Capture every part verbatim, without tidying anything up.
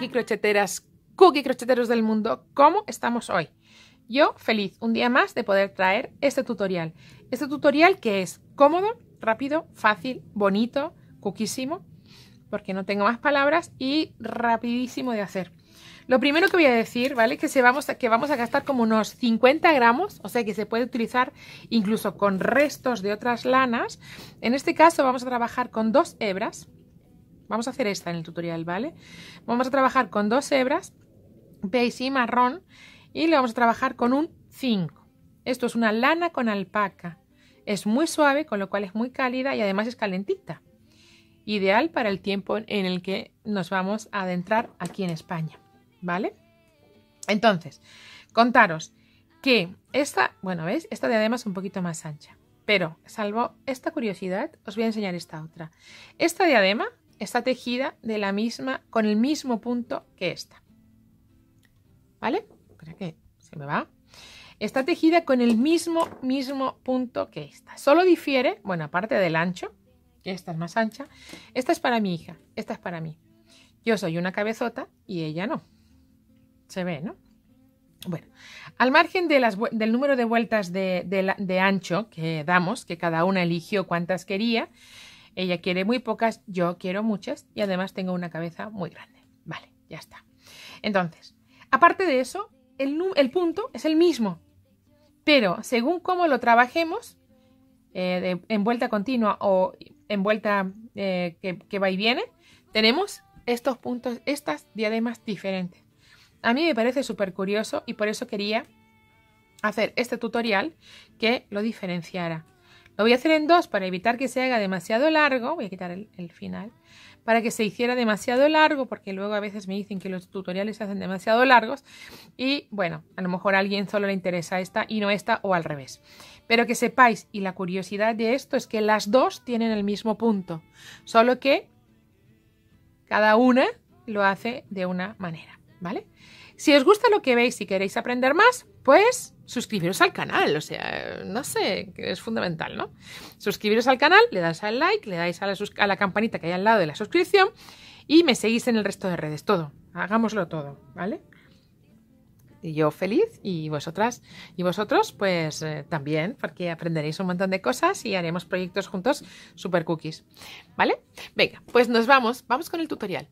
cookie crocheteras, cookie crocheteros del mundo, ¿cómo estamos hoy? Yo feliz un día más de poder traer este tutorial. Este tutorial que es cómodo, rápido, fácil, bonito, cookísimo, porque no tengo más palabras, y rapidísimo de hacer. Lo primero que voy a decir, ¿vale? Que, se vamos a, que vamos a gastar como unos cincuenta gramos, o sea que se puede utilizar incluso con restos de otras lanas. En este caso vamos a trabajar con dos hebras. Vamos a hacer esta en el tutorial, ¿vale? Vamos a trabajar con dos hebras, beige y marrón, y le vamos a trabajar con un cinco. Esto es una lana con alpaca. Es muy suave, con lo cual es muy cálida y además es calentita. Ideal para el tiempo en el que nos vamos a adentrar aquí en España, ¿vale? Entonces, contaros que esta, bueno, ¿veis? Esta diadema es un poquito más ancha, pero salvo esta curiosidad, os voy a enseñar esta otra. Esta diadema está tejida de la misma, con el mismo punto que esta, ¿vale? Espera que se me va. Está tejida con el mismo, mismo punto que esta. Solo difiere, bueno, aparte del ancho, que esta es más ancha, esta es para mi hija, esta es para mí. Yo soy una cabezota y ella no. Se ve, ¿no? Bueno, al margen de las, del número de vueltas de, de, de ancho que damos, que cada una eligió cuántas quería, ella quiere muy pocas, yo quiero muchas y además tengo una cabeza muy grande. Vale, ya está. Entonces, aparte de eso, el, el punto es el mismo, pero según cómo lo trabajemos, eh, de, en vuelta continua o en vuelta eh, que, que va y viene, tenemos estos puntos, estas diademas diferentes. A mí me parece súper curioso y por eso quería hacer este tutorial que lo diferenciara. Lo voy a hacer en dos para evitar que se haga demasiado largo. Voy a quitar el, el final. Para que se hiciera demasiado largo, porque luego a veces me dicen que los tutoriales se hacen demasiado largos. Y bueno, a lo mejor a alguien solo le interesa esta y no esta, o al revés. Pero que sepáis, y la curiosidad de esto es que las dos tienen el mismo punto. Solo que cada una lo hace de una manera, ¿vale? Si os gusta lo que veis y queréis aprender más, pues suscribiros al canal, o sea, no sé, que es fundamental, ¿no? Suscribiros al canal, le dais al like, le dais a la, a la campanita que hay al lado de la suscripción y me seguís en el resto de redes, todo, hagámoslo todo, ¿vale? Y yo feliz y vosotras y vosotros pues eh, también, porque aprenderéis un montón de cosas y haremos proyectos juntos super cookies, ¿vale? Venga, pues nos vamos, vamos con el tutorial.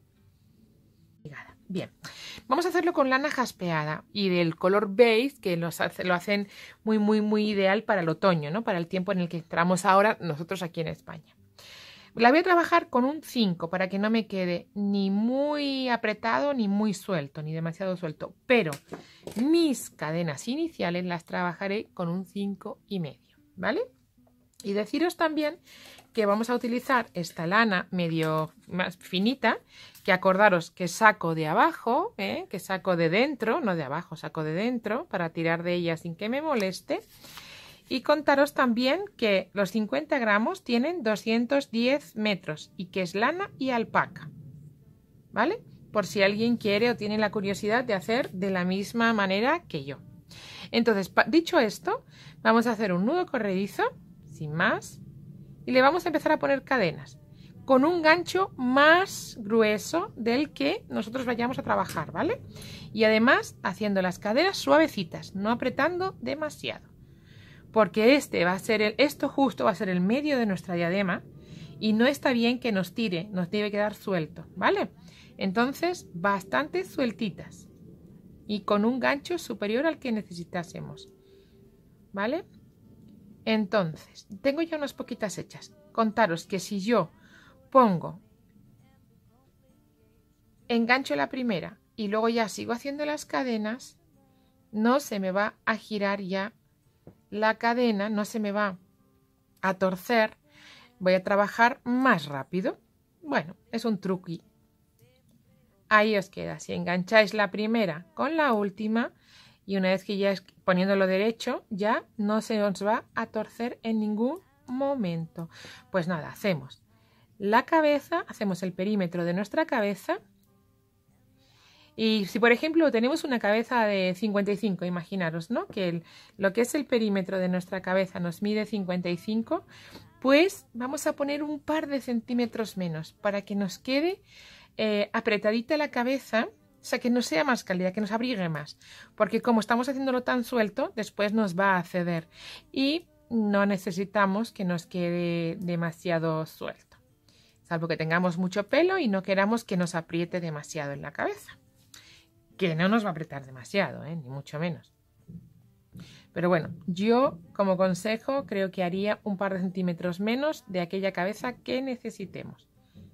Bien, vamos a hacerlo con lana jaspeada y del color beige, que los hace, lo hacen muy, muy, muy ideal para el otoño, ¿no? Para el tiempo en el que entramos ahora nosotros aquí en España. La voy a trabajar con un cinco para que no me quede ni muy apretado ni muy suelto, ni demasiado suelto. Pero mis cadenas iniciales las trabajaré con un cinco y medio, ¿vale? Y deciros también que vamos a utilizar esta lana medio más finita, que acordaros que saco de abajo, ¿eh? Que saco de dentro, no de abajo, saco de dentro para tirar de ella sin que me moleste. Y contaros también que los cincuenta gramos tienen doscientos diez metros y que es lana y alpaca, ¿vale? Por si alguien quiere o tiene la curiosidad de hacer de la misma manera que yo. Entonces, dicho esto, vamos a hacer un nudo corredizo, sin más, y le vamos a empezar a poner cadenas con un gancho más grueso del que nosotros vayamos a trabajar, ¿vale? Y además haciendo las cadenas suavecitas, no apretando demasiado, porque este va a ser el, esto justo va a ser el medio de nuestra diadema y no está bien que nos tire, nos debe quedar suelto, ¿vale? Entonces bastante sueltitas y con un gancho superior al que necesitásemos, ¿vale? Entonces, tengo ya unas poquitas hechas. Contaros que si yo pongo, engancho la primera y luego ya sigo haciendo las cadenas, no se me va a girar ya la cadena, no se me va a torcer, voy a trabajar más rápido. Bueno, es un truqui. Ahí os queda. Si engancháis la primera con la última, y una vez que ya es poniéndolo derecho, ya no se os va a torcer en ningún momento. Pues nada, hacemos la cabeza, hacemos el perímetro de nuestra cabeza. Y si por ejemplo tenemos una cabeza de cincuenta y cinco, imaginaros, ¿no? Que el, lo que es el perímetro de nuestra cabeza nos mide cincuenta y cinco, pues vamos a poner un par de centímetros menos para que nos quede eh, apretadita la cabeza sea, que no sea más cálida, que nos abrigue más. Porque como estamos haciéndolo tan suelto, después nos va a ceder. Y no necesitamos que nos quede demasiado suelto. Salvo que tengamos mucho pelo y no queramos que nos apriete demasiado en la cabeza. Que no nos va a apretar demasiado, ¿eh? Ni mucho menos. Pero bueno, yo como consejo creo que haría un par de centímetros menos de aquella cabeza que necesitemos.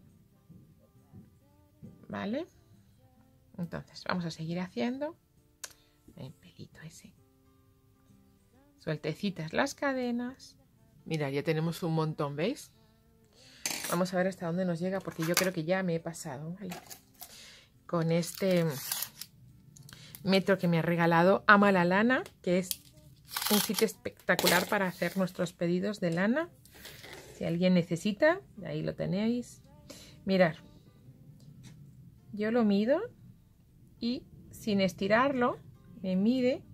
¿Vale? Entonces vamos a seguir haciendo el pelito ese. Sueltecitas las cadenas. Mira, ya tenemos un montón, ¿veis? Vamos a ver hasta dónde nos llega porque yo creo que ya me he pasado, ¿vale? Con este metro que me ha regalado Ama la Lana, que es un sitio espectacular para hacer nuestros pedidos de lana. Si alguien necesita, ahí lo tenéis. Mirad, yo lo mido y sin estirarlo me mide.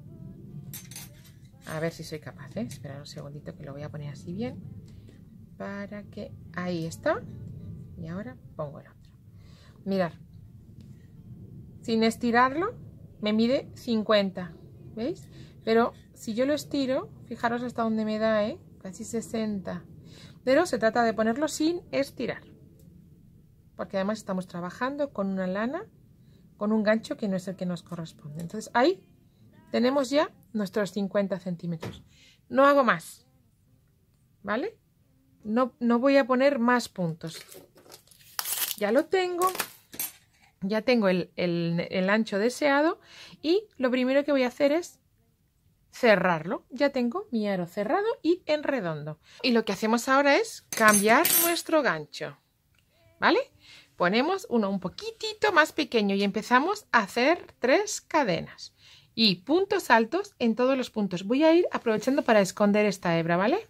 A ver si soy capaz, ¿eh? Esperad un segundito que lo voy a poner así bien. Para que... Ahí está. Y ahora pongo el otro. Mirad. Sin estirarlo me mide cincuenta. ¿Veis? Pero si yo lo estiro, fijaros hasta dónde me da, ¿eh? Casi sesenta. Pero se trata de ponerlo sin estirar. Porque además estamos trabajando con una lana, con un gancho que no es el que nos corresponde. Entonces ahí tenemos ya nuestros cincuenta centímetros. No hago más, ¿vale? No, no voy a poner más puntos. Ya lo tengo. Ya tengo el, el, el ancho deseado. Y lo primero que voy a hacer es cerrarlo. Ya tengo mi aro cerrado y en redondo. Y lo que hacemos ahora es cambiar nuestro gancho, ¿vale? Ponemos uno un poquitito más pequeño y empezamos a hacer tres cadenas. Y puntos altos en todos los puntos. Voy a ir aprovechando para esconder esta hebra, ¿vale?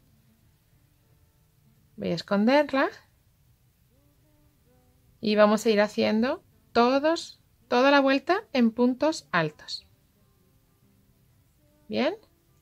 Voy a esconderla. Y vamos a ir haciendo todos, toda la vuelta en puntos altos. ¿Bien?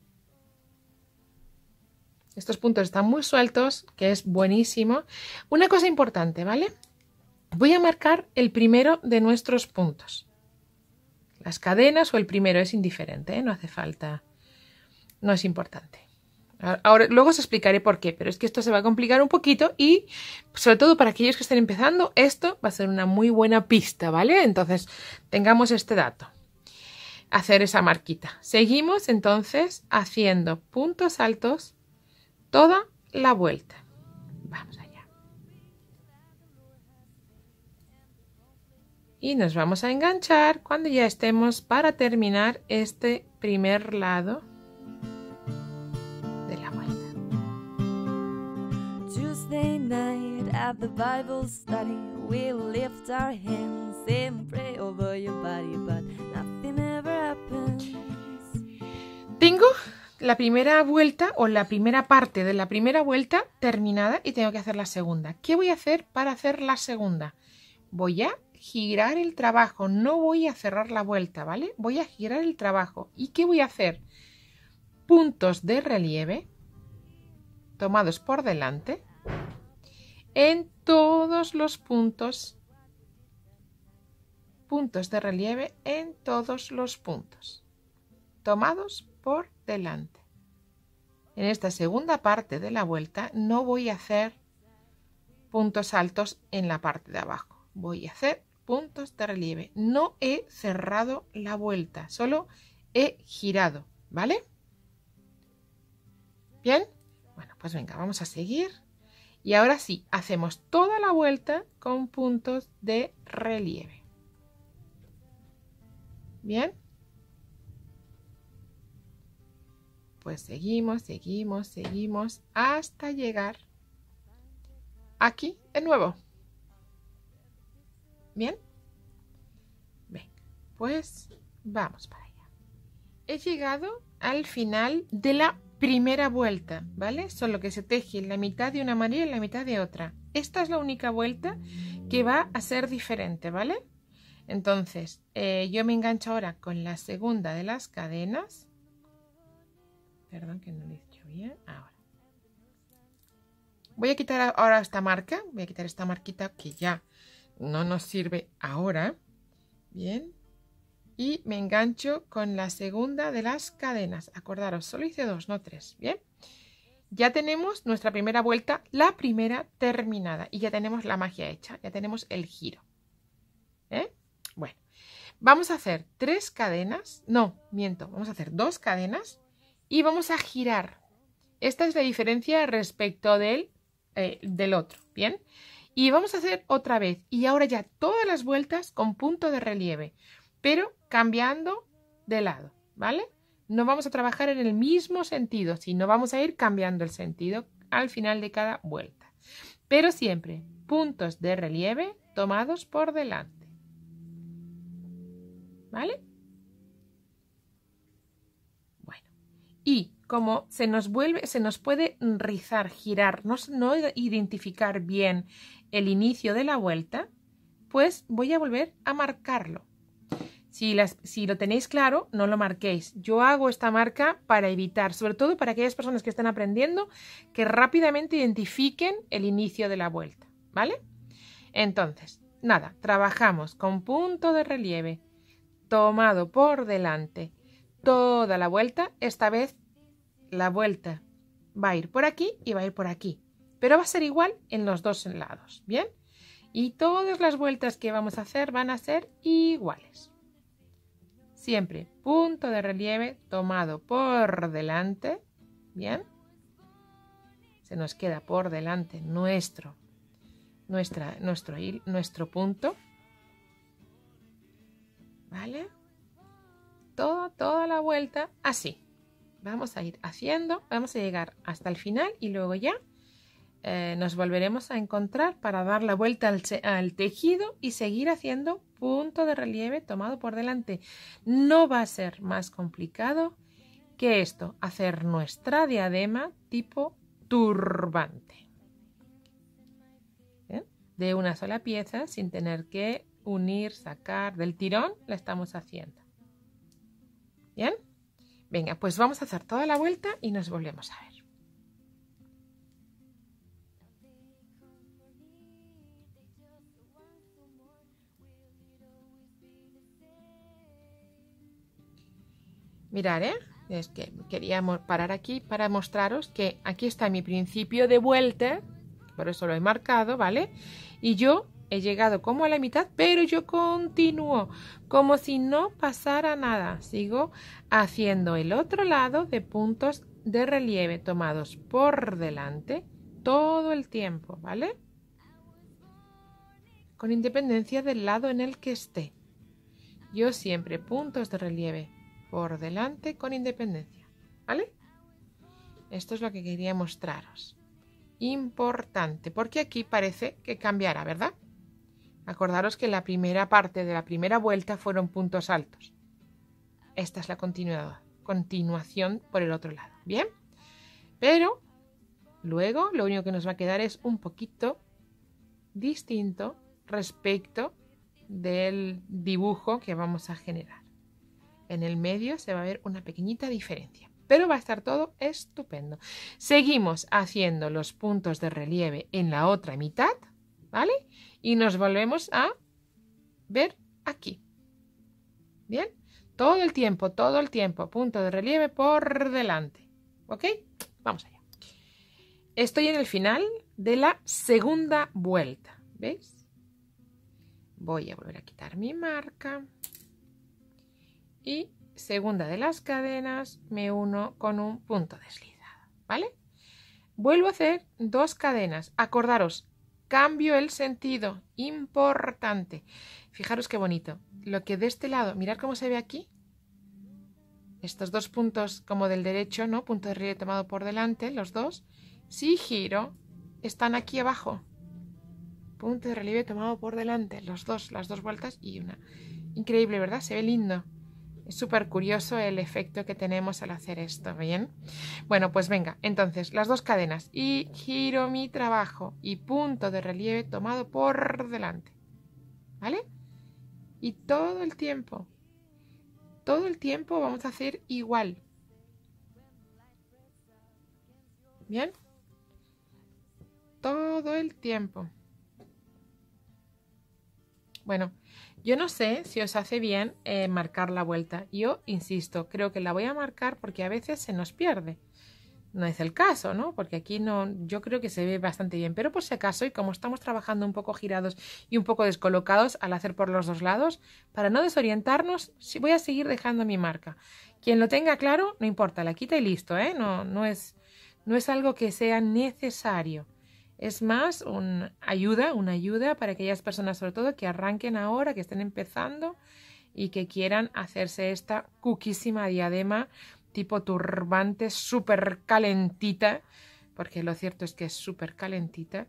Estos puntos están muy sueltos, que es buenísimo. Una cosa importante, ¿vale? Voy a marcar el primero de nuestros puntos. Las cadenas o el primero es indiferente, ¿eh? No hace falta, no es importante. Ahora, luego os explicaré por qué, pero es que esto se va a complicar un poquito y sobre todo para aquellos que estén empezando, esto va a ser una muy buena pista, ¿vale? Entonces, tengamos este dato. Hacer esa marquita. Seguimos entonces haciendo puntos altos toda la vuelta. Vamos allá. Y nos vamos a enganchar cuando ya estemos para terminar este primer lado de la vuelta. Tuesday night at the Bible study, we'll lift our hands and pray over your body, but nothing ever happens. Tengo la primera vuelta o la primera parte de la primera vuelta terminada y tengo que hacer la segunda. ¿Qué voy a hacer para hacer la segunda? Voy a girar el trabajo, no voy a cerrar la vuelta, ¿vale? Voy a girar el trabajo. ¿Y qué voy a hacer? Puntos de relieve tomados por delante en todos los puntos, puntos de relieve en todos los puntos tomados por delante. En esta segunda parte de la vuelta no voy a hacer puntos altos en la parte de abajo, voy a hacer puntos de relieve. No he cerrado la vuelta, solo he girado, ¿vale? ¿Bien? Bueno, pues venga, vamos a seguir. Y ahora sí, hacemos toda la vuelta con puntos de relieve. ¿Bien? Pues seguimos, seguimos, seguimos hasta llegar aquí de nuevo. ¿Bien? Venga, pues vamos para allá. He llegado al final de la primera vuelta, ¿vale? Solo que se teje la mitad de una manera y la mitad de otra. Esta es la única vuelta que va a ser diferente, ¿vale? Entonces, eh, yo me engancho ahora con la segunda de las cadenas. Perdón que no lo he hecho bien. Ahora. Voy a quitar ahora esta marca. Voy a quitar esta marquita que ya no nos sirve ahora. Bien. Y me engancho con la segunda de las cadenas. Acordaros, solo hice dos, no tres. Bien. Ya tenemos nuestra primera vuelta, la primera terminada. Y ya tenemos la magia hecha. Ya tenemos el giro. ¿Eh? Bueno. Vamos a hacer tres cadenas. No, miento. Vamos a hacer dos cadenas. Y vamos a girar. Esta es la diferencia respecto del, eh, del otro. Bien. Y vamos a hacer otra vez. Y ahora ya todas las vueltas con punto de relieve. Pero cambiando de lado, ¿vale? No vamos a trabajar en el mismo sentido, sino vamos a ir cambiando el sentido al final de cada vuelta. Pero siempre puntos de relieve tomados por delante. ¿Vale? Bueno. Y como se nos vuelve, se nos puede rizar, girar, no, no identificar bien el inicio de la vuelta, pues voy a volver a marcarlo. Si, las, si lo tenéis claro, no lo marquéis. Yo hago esta marca para evitar, sobre todo para aquellas personas que están aprendiendo, que rápidamente identifiquen el inicio de la vuelta, ¿vale? Entonces, nada, trabajamos con punto de relieve tomado por delante toda la vuelta. Esta vez la vuelta va a ir por aquí y va a ir por aquí, pero va a ser igual en los dos lados, ¿bien? Y todas las vueltas que vamos a hacer van a ser iguales. Siempre punto de relieve tomado por delante, ¿bien? Se nos queda por delante nuestro, nuestra, nuestro, nuestro punto, ¿vale? Todo, toda la vuelta así. Vamos a ir haciendo, vamos a llegar hasta el final y luego ya eh, nos volveremos a encontrar para dar la vuelta al, al tejido y seguir haciendo punto de relieve tomado por delante. No va a ser más complicado que esto, hacer nuestra diadema tipo turbante. ¿Bien? De una sola pieza sin tener que unir, sacar del tirón, la estamos haciendo. ¿Bien? Venga, pues vamos a hacer toda la vuelta y nos volvemos a ver. Mirad, ¿eh? Es que queríamos parar aquí para mostraros que aquí está mi principio de vuelta, por eso lo he marcado, ¿vale? Y yo he llegado como a la mitad, pero yo continúo como si no pasara nada. Sigo haciendo el otro lado de puntos de relieve tomados por delante todo el tiempo, ¿vale? Con independencia del lado en el que esté. Yo siempre puntos de relieve por delante con independencia, ¿vale? Esto es lo que quería mostraros. Importante, porque aquí parece que cambiará, ¿verdad? Acordaros que la primera parte de la primera vuelta fueron puntos altos. Esta es la continuación por el otro lado, ¿bien? Pero luego lo único que nos va a quedar es un poquito distinto respecto del dibujo que vamos a generar. En el medio se va a ver una pequeñita diferencia, pero va a estar todo estupendo. Seguimos haciendo los puntos de relieve en la otra mitad, ¿vale? Y nos volvemos a ver aquí. ¿Bien? Todo el tiempo, todo el tiempo, punto de relieve por delante. ¿Ok? Vamos allá. Estoy en el final de la segunda vuelta. ¿Veis? Voy a volver a quitar mi marca. Y segunda de las cadenas me uno con un punto deslizado, ¿vale? Vuelvo a hacer dos cadenas. Acordaros, cambio el sentido, importante. Fijaros qué bonito. Lo que de este lado, mirad cómo se ve aquí. Estos dos puntos como del derecho, ¿no? Punto de relieve tomado por delante, los dos. Si giro, están aquí abajo. Punto de relieve tomado por delante, los dos, las dos vueltas y una. Increíble, ¿verdad? Se ve lindo. Es súper curioso el efecto que tenemos al hacer esto, ¿bien? Bueno, pues venga, entonces las dos cadenas y giro mi trabajo y punto de relieve tomado por delante, ¿vale? Y todo el tiempo, todo el tiempo vamos a hacer igual, ¿bien? Todo el tiempo. Bueno, Yo no sé si os hace bien eh, marcar la vuelta. Yo insisto, creo que la voy a marcar porque a veces se nos pierde. No es el caso, ¿no? Porque aquí no, yo creo que se ve bastante bien. Pero por si acaso, y como estamos trabajando un poco girados y un poco descolocados al hacer por los dos lados, para no desorientarnos, sí voy a seguir dejando mi marca. Quien lo tenga claro, no importa, la quita y listo, ¿eh? No, no es, no es algo que sea necesario. Es más una ayuda, una ayuda para aquellas personas, sobre todo, que arranquen ahora, que estén empezando y que quieran hacerse esta cuquísima diadema tipo turbante, súper calentita, porque lo cierto es que es súper calentita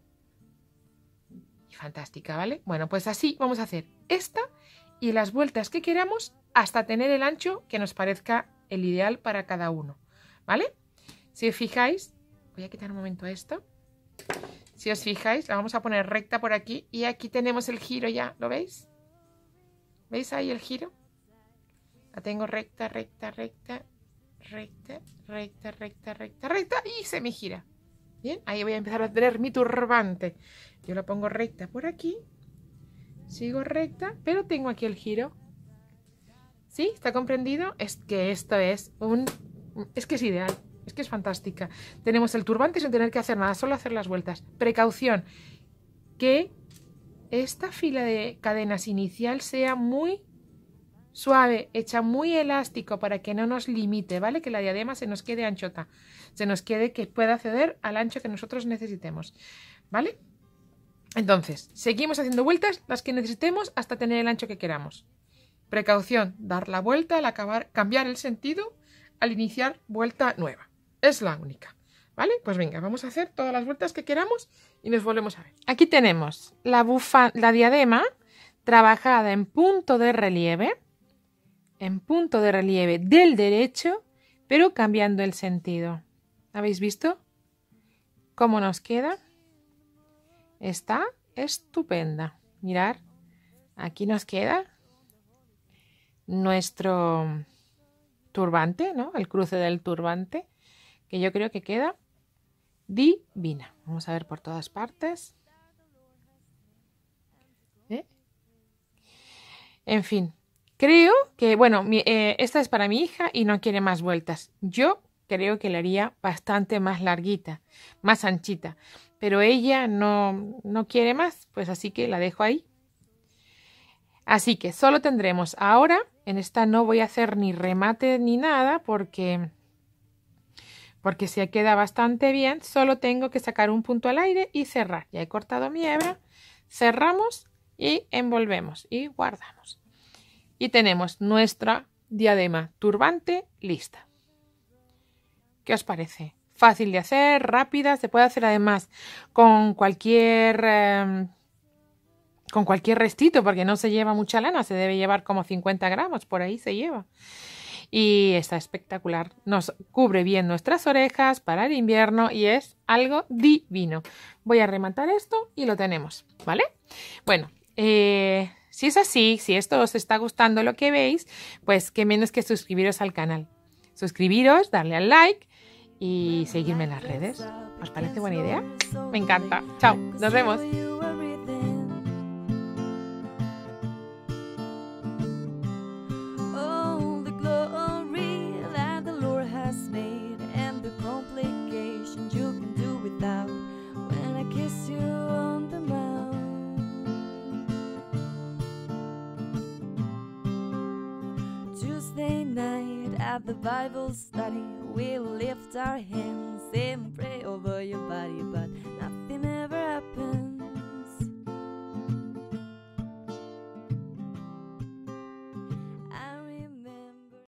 y fantástica, ¿vale? Bueno, pues así vamos a hacer esta y las vueltas que queramos hasta tener el ancho que nos parezca el ideal para cada uno, ¿vale? Si os fijáis, voy a quitar un momento esto. Si os fijáis, la vamos a poner recta por aquí y aquí tenemos el giro ya, ¿lo veis? ¿Veis ahí el giro? La tengo recta, recta, recta. Recta, recta, recta, recta, recta y se me gira. Bien, ahí voy a empezar a tener mi turbante. Yo la pongo recta por aquí. Sigo recta, pero tengo aquí el giro. ¿Sí? ¿Está comprendido? Es que esto es un... Es que es ideal. Es que es fantástica. Tenemos el turbante sin tener que hacer nada, solo hacer las vueltas. Precaución, que esta fila de cadenas inicial sea muy suave, hecha muy elástico para que no nos limite, ¿vale? Que la diadema se nos quede anchota, se nos quede que pueda acceder al ancho que nosotros necesitemos, ¿vale? Entonces, seguimos haciendo vueltas las que necesitemos hasta tener el ancho que queramos. Precaución, dar la vuelta al acabar, cambiar el sentido al iniciar vuelta nueva. Es la única, ¿vale? Pues venga, vamos a hacer todas las vueltas que queramos y nos volvemos a ver. Aquí tenemos la, bufa, la diadema trabajada en punto de relieve, en punto de relieve del derecho, pero cambiando el sentido. ¿Habéis visto cómo nos queda? Está estupenda. Mirad, aquí nos queda nuestro turbante, ¿no? El cruce del turbante, que yo creo que queda divina. Vamos a ver por todas partes. ¿Eh? En fin. Creo que, bueno, mi, eh, esta es para mi hija y no quiere más vueltas. Yo creo que la haría bastante más larguita, más anchita. Pero ella no, no quiere más, pues así que la dejo ahí. Así que solo tendremos ahora, en esta no voy a hacer ni remate ni nada porque, porque se queda bastante bien. Solo tengo que sacar un punto al aire y cerrar. Ya he cortado mi hebra, cerramos y envolvemos y guardamos. Y tenemos nuestra diadema turbante lista. ¿Qué os parece? Fácil de hacer, rápida, se puede hacer además con cualquier, eh, con cualquier restito porque no se lleva mucha lana, se debe llevar como cincuenta gramos, por ahí se lleva. Y está espectacular, nos cubre bien nuestras orejas para el invierno y es algo divino. Voy a rematar esto y lo tenemos, ¿vale? Bueno, eh... si es así, si esto os está gustando lo que veis, pues qué menos que suscribiros al canal. Suscribiros, darle al like y seguirme en las redes. ¿Os parece buena idea? Me encanta. Chao, nos vemos. At the Bible study, we'll lift our hands and pray over your body, but